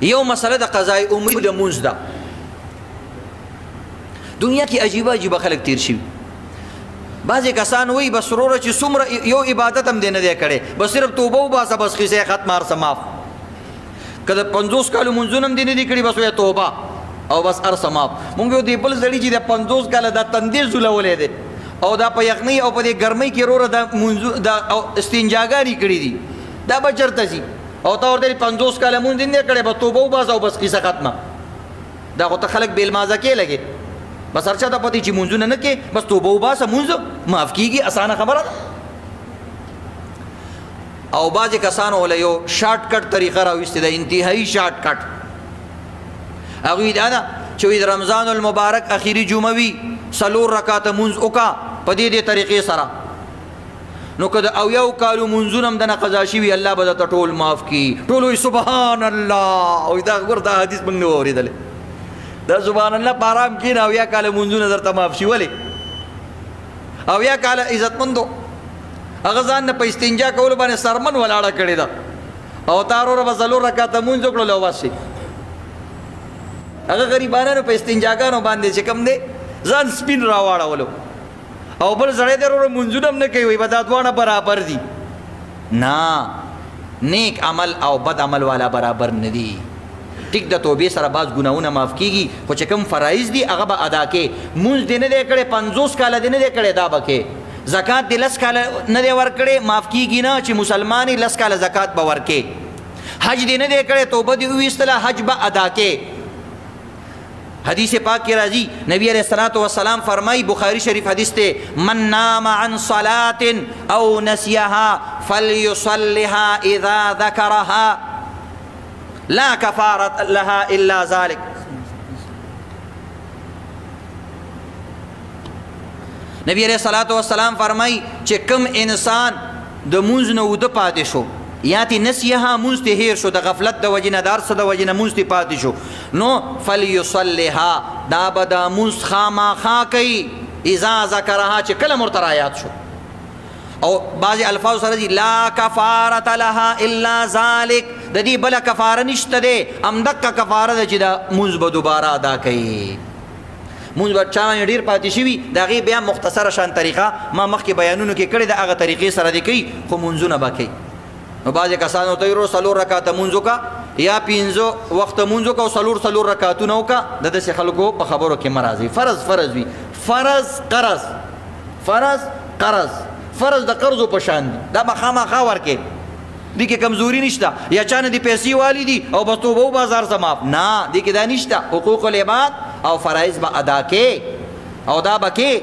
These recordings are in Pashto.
یو مسله د قضای عمری د مونځ ده. دنیا کې عجیبه عجیبه خلک تیر شي. بعضې کسان وایي بس وروره چې څومره یو عبادت هم دی نه دی کړی، بس صرف توبه وباسه بس قصه ختمه هر څه معاف. که د 50 کالو مونځونه هم دی نه دي کړي بس وایي توبه او بس هر څه معاف. مونږ یو دی بل سړي چې د 50 کاله دا تندې زولولی دی او دا په یخنۍ او په دې ګرمۍ کې وروره دا استنجاګانې کړي دي، دا به چېرته ځي؟ او تا ورته 50 کاله مونځ دی نه کړی بس توبه وباسه او بس قصه ختمه. دا خو ته خلک بېلمازه کې لګې، بس هر چا ته پته چې مونځونه نه کې بس توبه وباسه مونځ معاف کېږي، اسانه خبره ده. او بعضې کسانو وله یو شارټ کټ طریقه راویستې ده، انتهایي شارټ کټ. هغوی دا ده چې وایي د رمضان المبارک اخري جمعه وي 4 رکاته مونځ وکړه په دې طریقې سره، نو که د 80 کالو مونځونه هم دنه قضا شوي الله به درته ټول معاف کړي. ټول وایي سبحان الله. وایي دا ګور دا حدیث موږ نه و اورېدلی. دا سبحان الله په آرام کښېنه 80 کاله مونځونه درته معاف شي. ولې 80 کاله عزتمندو هغه ځان نه په استنجا کولو باندې سرمن ولاړه کړې ده او تا وروره به 4 رکاته مونځ وکړلو او بس شي. هغه غریبانانو په استنجاګانو باندې چې کوم دی ځان سپین راواړولو او بل سړی دی وروره مونځونه هم نه کوي، وایي به دا دواړه برابر دي. نه، نیک عمل او بد عمل والا برابر نه دي. ټیک د توبې سره بعض ګناهونه معاف کېږي، خو چې کوم فرایض دي هغه به ادا کې. مونځ دې نه دی کړی 50 کاله دې نه دی کړی دا به کې. زکات دې 10 کاله نه دی ورکړی معاف کېږي نه چې مسلمان یې 10 کاله زکات به ورکې. حج دې نه دی کړی توبه دې وویستله حج به ادا کې. حدیث پاک کی راضی نبی علیہ الصلوۃ والسلام فرمائی، بخاری شریف حدیث تے، من نام عن صلاۃ او نسیها فلیصلها اذا ذکرها لا کفارۃ لها الا ذلک. نبی علیہ الصلوۃ والسلام فرمائی چې کم انسان د مونځ نه وده پاتې شو یا تی نسیها مونځ ته هیر شو، د غفلت د وجې نه د هر څه د وجې نه مونځ ته پاتې شو، نو فلیصلها دا به دا مونځ خامخا کوي اذا ذکرها چې کله ورته رایاد شو. او بعضې الفاظ سره دي لا کفارت لها الا ذلک، د دې بله کفاره نشته دی، همدقه کفاره ده چې دا مونځ به دوباره ادا کوي. مونځ به چا باندې ډېر پاتې شوي د هغې بیا مختصره شان طریقه ما مخکې بیانونو کې کړې ده، هغه طریقې سره دې کوي خو مونځونه به کوي. نو بعضې کسانو ته یې 4 رکاته مونځ وکړه یا 5 وخته مونځ وکړه او 4 رکاتونه وکړه. د داسې خلکو په خبرو کې مه راځئ. فرض وي، فرض قرض، فرض قرض، فرض د قرضو په شان دي، دا به خامخا ورکې. دې کې کمزوري نشته یا چا نه دې پیسې والی دي او بس توبه وباسه هر څه معاف. نه، دې کې دا نشته. حقوق العباد او فرایض به ادا کې او دا به کې.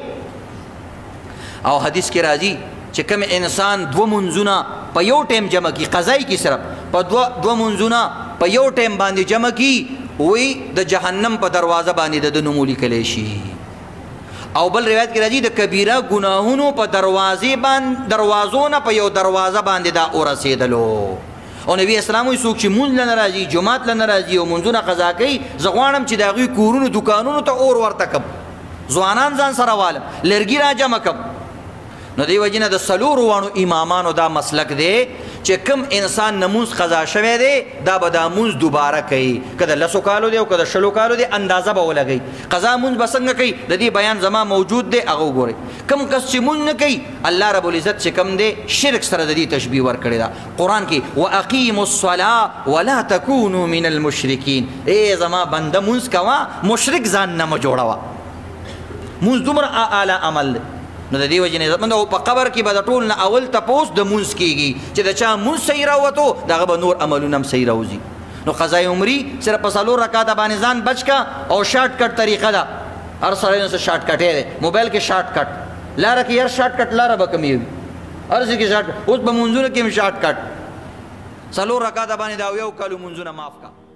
او حدیث کې راځي چې کوم انسان 2 منځونه په یو ټیم جمع کی، قضای کی صرف په 2 منځونه په یو ټیم باندې جمع کی، وی د جهنم په دروازه باندې د نوم لیکلی شي. او بل روایت کې راځي د کبیره ګناهونو په دروازو نه په یو دروازه باندې دا ورسېدلو. او نبی اسلام وایي څوک چې مونځ له نه راځي، جومات له نه راځي او مونځونه قضا کوي، زه غواړم چې د هغوی کورونو دوکانونو ته اور ورته کړم، ځوانان ځان سره والم، لرګي را جمع کړم. نو دی وجې نه د 4 امامانو دا مسلک دی چې کم انسان نمونځ قضا شوی دی دا به دا مونځ دوباره کوي، که د 10 کالو دی او که د 20 کالو دی اندازه به ولګوي. قضا مونځ به څنګه کوي د دې بیان زما موجود دی، هغه وګورئ. کم کس چې مونځ نه کوي الله رب العزت چې کم دی شرک سره د دې تشبیه ورکړې ده قرآن کې، واقیموا الصلاة ولا تکونوا من المشرکین. ای زما بنده مونځ کوه، مشرک ځان نه مه جوړوه. مونځ دومره اعلی عمل دی. نو د دې وجې نه عزتمند او په قبر کې به د ټول نه اول تپوس د مونځ کېږي چې د چا مونځ صحیح راووتو د هغه به نور عملونه هم صحیح راوځي. نو قضای عمري صرف په 4 رکاته باندې ځان بچ کا او شارټ کټ طریقه ده. هر سړی نو شارټ کټ دی، موبایل کې شارټ کټ لاره کې، هر شارټ کټ لاره به کمې وي، هر څه کې شارټ. اوس په مونځونو کې هم شارټ کټ 4 رکاته باندې د 80 کالو مونځونه معاف کا.